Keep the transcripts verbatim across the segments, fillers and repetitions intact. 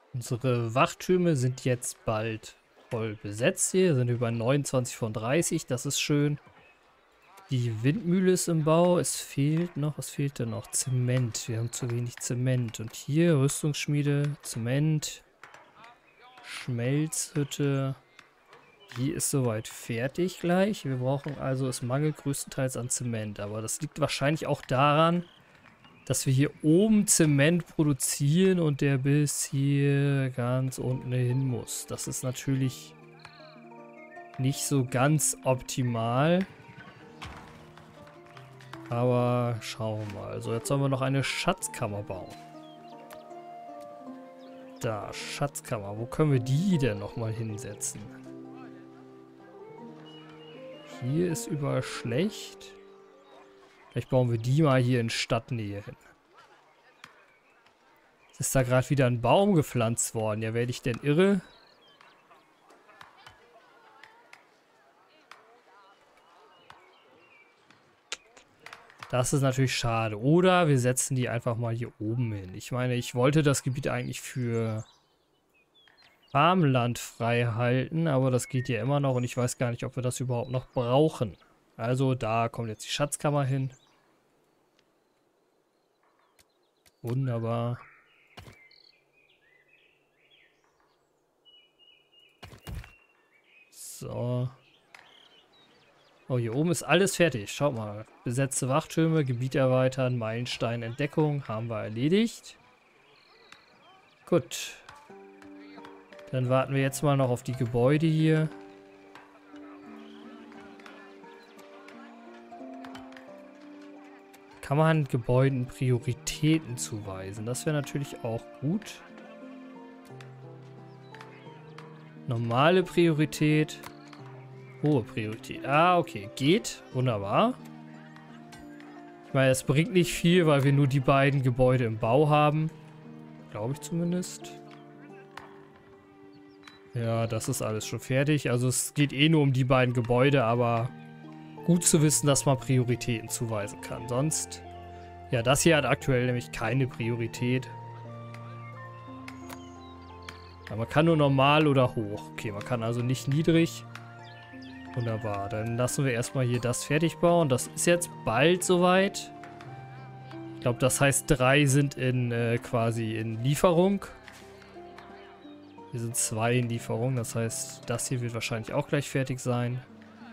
Unsere Wachtürme sind jetzt bald voll besetzt hier. Sind über neunundzwanzig von dreißig. Das ist schön. Die Windmühle ist im Bau. Es fehlt noch, was fehlt denn noch? Zement. Wir haben zu wenig Zement. Und hier Rüstungsschmiede, Zement, Schmelzhütte. Die ist soweit fertig gleich. Wir brauchen also, es mangelt größtenteils an Zement. Aber das liegt wahrscheinlich auch daran, dass wir hier oben Zement produzieren und der bis hier ganz unten hin muss. Das ist natürlich nicht so ganz optimal. Aber schauen wir mal. Also jetzt sollen wir noch eine Schatzkammer bauen. Da, Schatzkammer. Wo können wir die denn nochmal hinsetzen? Hier ist überall schlecht. Vielleicht bauen wir die mal hier in Stadtnähe hin. Es ist da gerade wieder ein Baum gepflanzt worden. Ja, werde ich denn irre? Das ist natürlich schade. Oder wir setzen die einfach mal hier oben hin. Ich meine, ich wollte das Gebiet eigentlich für Farmland frei halten, aber das geht ja immer noch und ich weiß gar nicht, ob wir das überhaupt noch brauchen. Also da kommt jetzt die Schatzkammer hin. Wunderbar. So. Oh, hier oben ist alles fertig. Schaut mal. Besetzte Wachtürme, Gebiet erweitern, Meilenstein, Entdeckung. Haben wir erledigt. Gut. Dann warten wir jetzt mal noch auf die Gebäude hier. Kann man Gebäuden Prioritäten zuweisen? Das wäre natürlich auch gut. Normale Priorität. Hohe Priorität. Ah, okay. Geht. Wunderbar. Ich meine, es bringt nicht viel, weil wir nur die beiden Gebäude im Bau haben. Glaube ich zumindest. Ja, das ist alles schon fertig. Also es geht eh nur um die beiden Gebäude, aber gut zu wissen, dass man Prioritäten zuweisen kann. Sonst, ja, das hier hat aktuell nämlich keine Priorität. Ja, man kann nur normal oder hoch. Okay, man kann also nicht niedrig. Wunderbar, dann lassen wir erstmal hier das fertig bauen. Das ist jetzt bald soweit. Ich glaube, das heißt, drei sind in äh, quasi in Lieferung. Hier sind zwei in Lieferung, das heißt, das hier wird wahrscheinlich auch gleich fertig sein.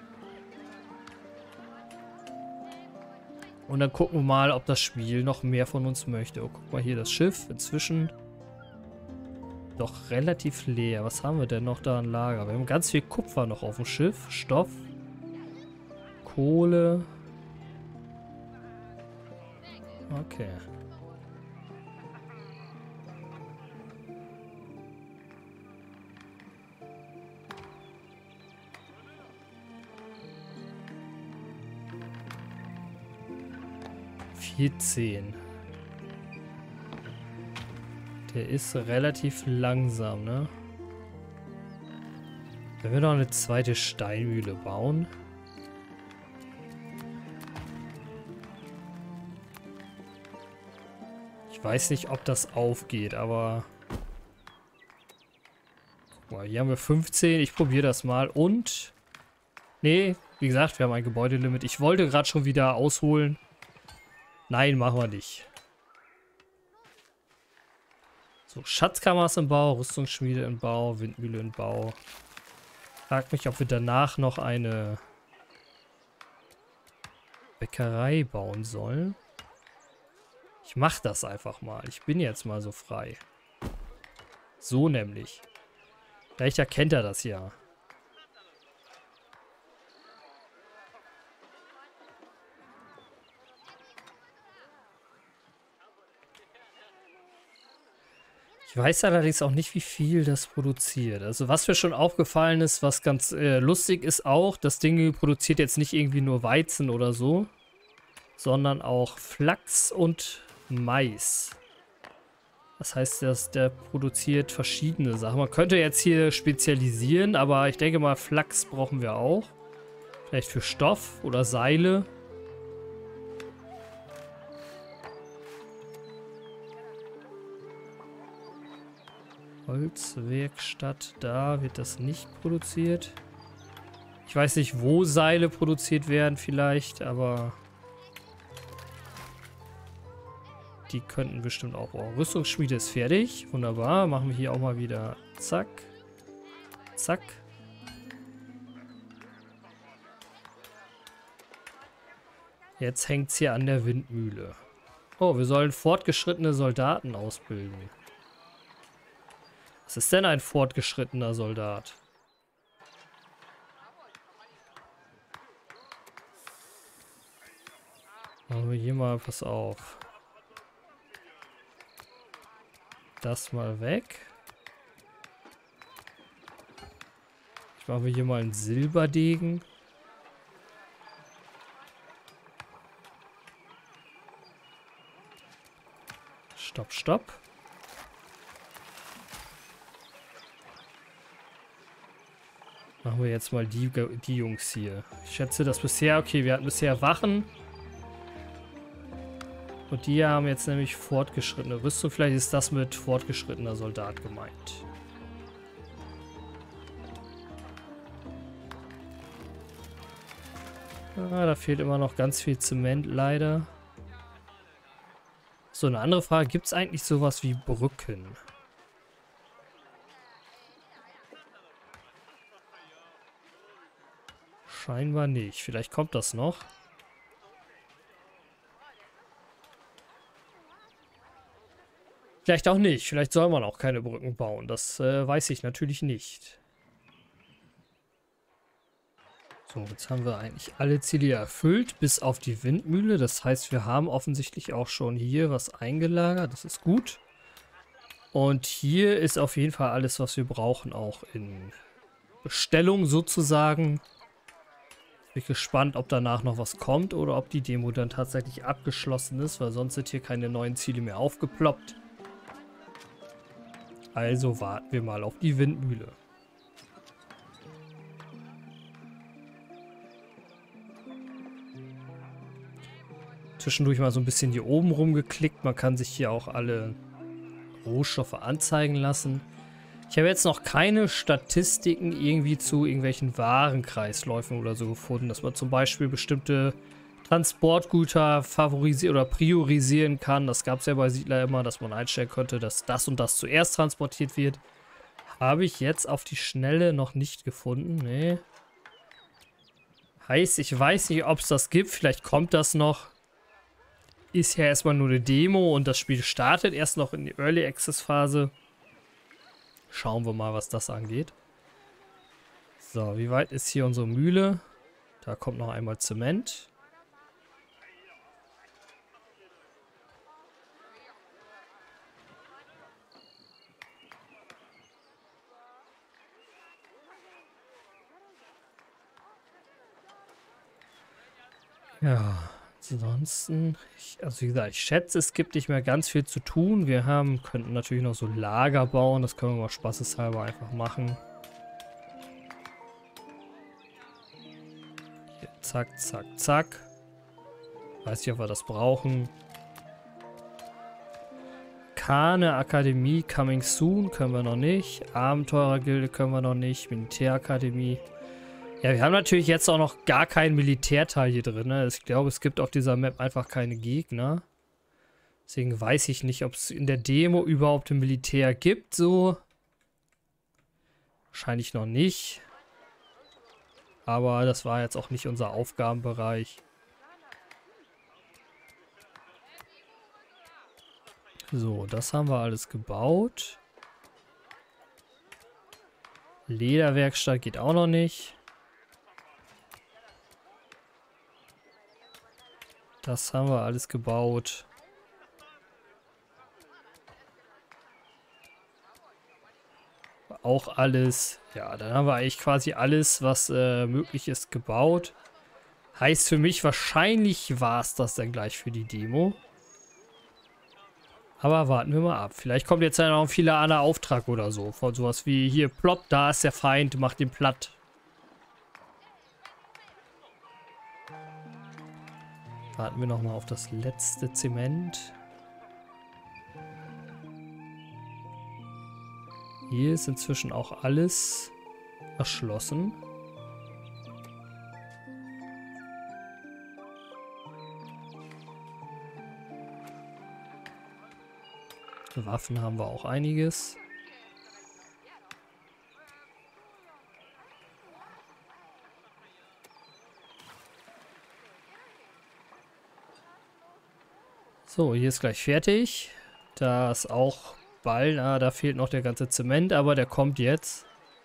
Und dann gucken wir mal, ob das Spiel noch mehr von uns möchte. Oh, guck mal hier, das Schiff inzwischen doch relativ leer. Was haben wir denn noch da an Lager? Wir haben ganz viel Kupfer noch auf dem Schiff. Stoff. Kohle. Okay. vierzehn. Der ist relativ langsam, ne? Wenn wir noch eine zweite Steinmühle bauen. Ich weiß nicht, ob das aufgeht, aber... Guck mal, hier haben wir fünfzehn. Ich probiere das mal. Und... Nee, wie gesagt, wir haben ein Gebäudelimit. Ich wollte gerade schon wieder ausholen. Nein, machen wir nicht. So, Schatzkammer ist im Bau, Rüstungsschmiede im Bau, Windmühle im Bau. Frag mich, ob wir danach noch eine Bäckerei bauen sollen. Ich mach das einfach mal. Ich bin jetzt mal so frei. So nämlich. Vielleicht erkennt er das ja. Ich weiß allerdings auch nicht, wie viel das produziert. Also was mir schon aufgefallen ist, was ganz äh, lustig ist auch, das Ding produziert jetzt nicht irgendwie nur Weizen oder so, sondern auch Flachs und Mais. Das heißt, dass der produziert verschiedene Sachen. Man könnte jetzt hier spezialisieren, aber ich denke mal, Flachs brauchen wir auch. Vielleicht für Stoff oder Seile. Holzwerkstatt, da wird das nicht produziert. Ich weiß nicht, wo Seile produziert werden vielleicht, aber die könnten bestimmt auch. Oh, Rüstungsschmiede ist fertig. Wunderbar. Machen wir hier auch mal wieder zack. Zack. Jetzt hängt es hier an der Windmühle. Oh, wir sollen fortgeschrittene Soldaten ausbilden. Was ist denn ein fortgeschrittener Soldat? Machen wir hier mal was auf. Das mal weg. Ich mache hier mal einen Silberdegen. Stopp, stopp. Machen wir jetzt mal die, die Jungs hier. Ich schätze, dass bisher, okay, wir hatten bisher Wachen. Und die haben jetzt nämlich fortgeschrittene Rüstung. Vielleicht ist das mit fortgeschrittener Soldat gemeint. Ah, da fehlt immer noch ganz viel Zement, leider. So, eine andere Frage. Gibt es eigentlich sowas wie Brücken? Scheinbar nicht. Vielleicht kommt das noch. Vielleicht auch nicht. Vielleicht soll man auch keine Brücken bauen. Das äh, weiß ich natürlich nicht. So, jetzt haben wir eigentlich alle Ziele erfüllt, bis auf die Windmühle. Das heißt, wir haben offensichtlich auch schon hier was eingelagert. Das ist gut. Und hier ist auf jeden Fall alles, was wir brauchen, auch in Bestellung sozusagen. Bin gespannt, ob danach noch was kommt oder ob die Demo dann tatsächlich abgeschlossen ist, weil sonst sind hier keine neuen Ziele mehr aufgeploppt. Also warten wir mal auf die Windmühle. Zwischendurch mal so ein bisschen hier oben rumgeklickt. Man kann sich hier auch alle Rohstoffe anzeigen lassen. Ich habe jetzt noch keine Statistiken irgendwie zu irgendwelchen Warenkreisläufen oder so gefunden, dass man zum Beispiel bestimmte Transportgüter favorisieren oder priorisieren kann. Das gab es ja bei Siedler immer, dass man einstellen konnte, dass das und das zuerst transportiert wird. Habe ich jetzt auf die Schnelle noch nicht gefunden. Nee. Heißt, ich weiß nicht, ob es das gibt. Vielleicht kommt das noch. Ist ja erstmal nur eine Demo und das Spiel startet erst noch in die Early Access Phase. Schauen wir mal, was das angeht. So, wie weit ist hier unsere Mühle? Da kommt noch einmal Zement. Ja, ansonsten, ich, also wie gesagt, ich schätze, es gibt nicht mehr ganz viel zu tun. Wir haben, könnten natürlich noch so Lager bauen, das können wir mal spaßeshalber einfach machen. Hier, zack, zack, zack. Weiß nicht, ob wir das brauchen. Kane Akademie coming soon können wir noch nicht. Abenteurergilde können wir noch nicht. Militärakademie. Ja, wir haben natürlich jetzt auch noch gar keinen Militärteil hier drin. Ne? Ich glaube, es gibt auf dieser Map einfach keine Gegner. Deswegen weiß ich nicht, ob es in der Demo überhaupt ein Militär gibt. So. Wahrscheinlich noch nicht. Aber das war jetzt auch nicht unser Aufgabenbereich. So, das haben wir alles gebaut. Lederwerkstatt geht auch noch nicht. Das haben wir alles gebaut. Auch alles. Ja, dann haben wir eigentlich quasi alles, was äh, möglich ist, gebaut. Heißt für mich, wahrscheinlich war es das dann gleich für die Demo. Aber warten wir mal ab. Vielleicht kommt jetzt ja noch ein filaner Auftrag oder so. Von sowas wie hier, plopp, da ist der Feind, macht ihn platt. Warten wir nochmal auf das letzte Zement. Hier ist inzwischen auch alles erschlossen. Waffen haben wir auch einiges. So, hier ist gleich fertig. Da ist auch Ball. Ah, da fehlt noch der ganze Zement, aber der kommt jetzt.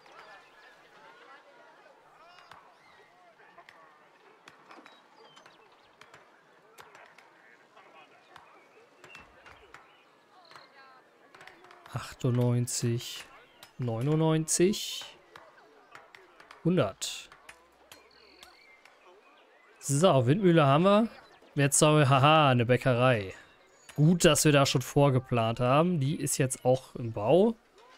achtundneunzig, neunundneunzig, hundert. So, Windmühle haben wir. Jetzt sollen wir, haha, eine Bäckerei. Gut, dass wir da schon vorgeplant haben. Die ist jetzt auch im Bau.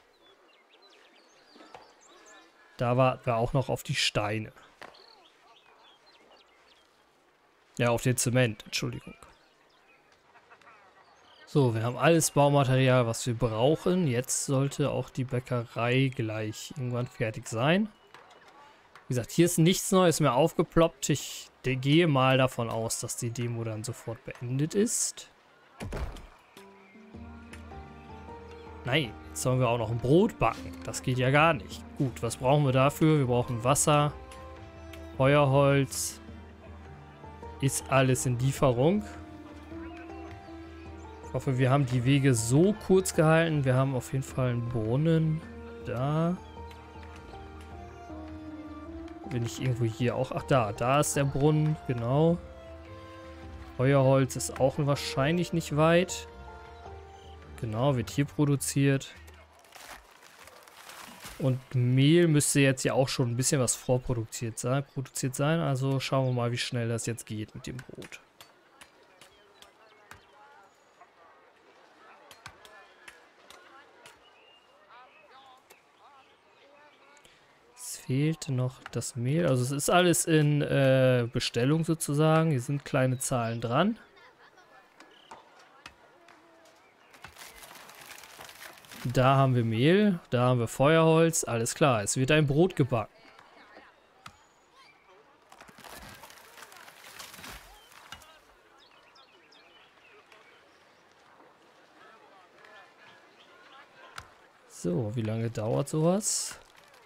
Da warten wir auch noch auf die Steine. Ja, auf den Zement, Entschuldigung. So, wir haben alles Baumaterial, was wir brauchen. Jetzt sollte auch die Bäckerei gleich irgendwann fertig sein. Wie gesagt, hier ist nichts Neues mehr aufgeploppt. Ich gehe mal davon aus, dass die Demo dann sofort beendet ist. Nein, jetzt sollen wir auch noch ein Brot backen. Das geht ja gar nicht. Gut, was brauchen wir dafür? Wir brauchen Wasser, Feuerholz. Ist alles in Lieferung. Ich hoffe, wir haben die Wege so kurz gehalten. Wir haben auf jeden Fall einen Brunnen. Da. Bin ich irgendwo hier auch? Ach, da. Da ist der Brunnen. Genau. Feuerholz ist auch wahrscheinlich nicht weit. Genau, wird hier produziert. Und Mehl müsste jetzt ja auch schon ein bisschen was vorproduziert sein. Produziert sein. Also schauen wir mal, wie schnell das jetzt geht mit dem Brot. Es fehlt noch das Mehl. Also es ist alles in äh, Bestellung sozusagen. Hier sind kleine Zahlen dran. Da haben wir Mehl, da haben wir Feuerholz, alles klar, es wird ein Brot gebacken. So, wie lange dauert sowas?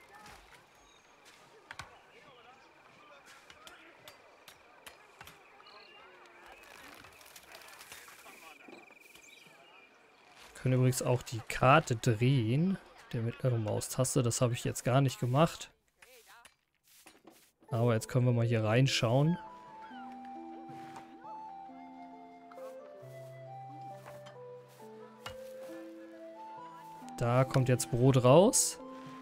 Wir können übrigens auch die Karte drehen, der mittlere Maustaste, das habe ich jetzt gar nicht gemacht. Aber jetzt können wir mal hier reinschauen. Da kommt jetzt Brot raus.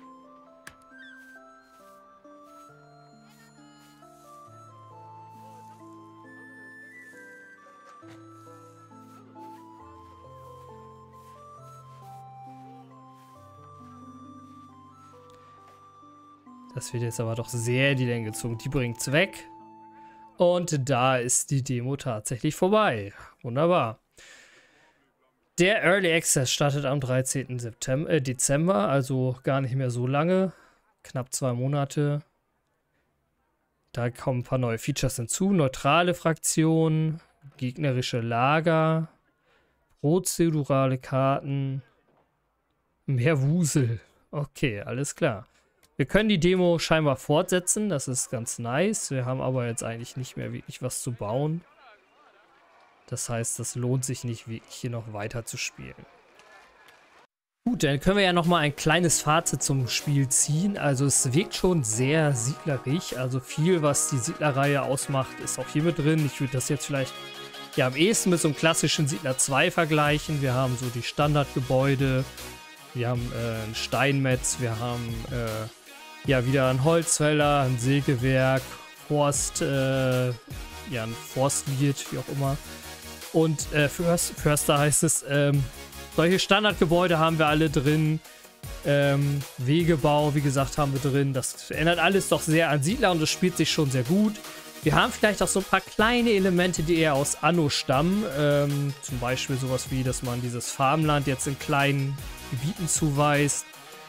Das wird jetzt aber doch sehr die Länge gezogen. Die bringt's weg. Und da ist die Demo tatsächlich vorbei. Wunderbar. Der Early Access startet am dreizehnten September, äh, Dezember, also gar nicht mehr so lange. Knapp zwei Monate. Da kommen ein paar neue Features hinzu. Neutrale Fraktionen, gegnerische Lager, prozedurale Karten, mehr Wusel. Okay, alles klar. Wir können die Demo scheinbar fortsetzen, das ist ganz nice. Wir haben aber jetzt eigentlich nicht mehr wirklich was zu bauen. Das heißt, das lohnt sich nicht wirklich hier noch weiter zu spielen. Gut, dann können wir ja nochmal ein kleines Fazit zum Spiel ziehen. Also es wirkt schon sehr siedlerig. Also viel, was die Siedlerreihe ausmacht, ist auch hier mit drin. Ich würde das jetzt vielleicht ja am ehesten mit so einem klassischen Siedler zwei vergleichen. Wir haben so die Standardgebäude. Wir haben äh, ein Steinmetz. Wir haben äh, ja wieder ein Holzfäller, ein Sägewerk, Forst, äh, ja ein Forstwirt, wie auch immer. Und äh, Först, Förster heißt es. Ähm, solche Standardgebäude haben wir alle drin. Ähm, Wegebau, wie gesagt, haben wir drin. Das erinnert alles doch sehr an Siedler und das spielt sich schon sehr gut. Wir haben vielleicht auch so ein paar kleine Elemente, die eher aus Anno stammen. Ähm, zum Beispiel sowas wie, dass man dieses Farmland jetzt in kleinen Gebieten zuweist.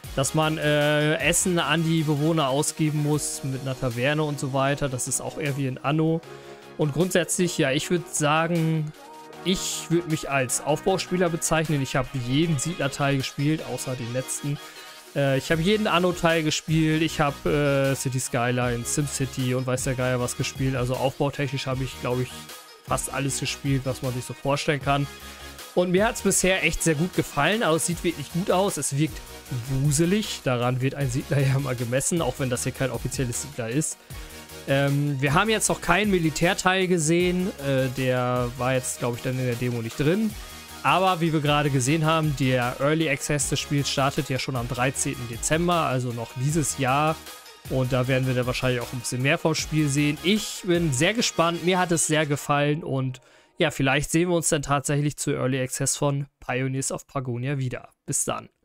dass man äh, Essen an die Bewohner ausgeben muss mit einer Taverne und so weiter. Das ist auch eher wie in Anno. Und grundsätzlich, ja, ich würde sagen, ich würde mich als Aufbauspieler bezeichnen. Ich habe jeden Siedler-Teil gespielt, außer den letzten. Äh, ich habe jeden Anno-Teil gespielt. Ich habe äh, City Skylines, SimCity und weiß der Geier was gespielt. Also aufbautechnisch habe ich, glaube ich, fast alles gespielt, was man sich so vorstellen kann. Und mir hat es bisher echt sehr gut gefallen. Also es sieht wirklich gut aus. Es wirkt wuselig. Daran wird ein Siedler ja mal gemessen, auch wenn das hier kein offizielles Siedler ist. Ähm, wir haben jetzt noch keinen Militärteil gesehen. Äh, der war jetzt, glaube ich, dann in der Demo nicht drin. Aber wie wir gerade gesehen haben, der Early Access des Spiels startet ja schon am dreizehnten Dezember, also noch dieses Jahr. Und da werden wir dann wahrscheinlich auch ein bisschen mehr vom Spiel sehen. Ich bin sehr gespannt. Mir hat es sehr gefallen. Und ja, vielleicht sehen wir uns dann tatsächlich zu Early Access von Pioneers of Pagonia wieder. Bis dann.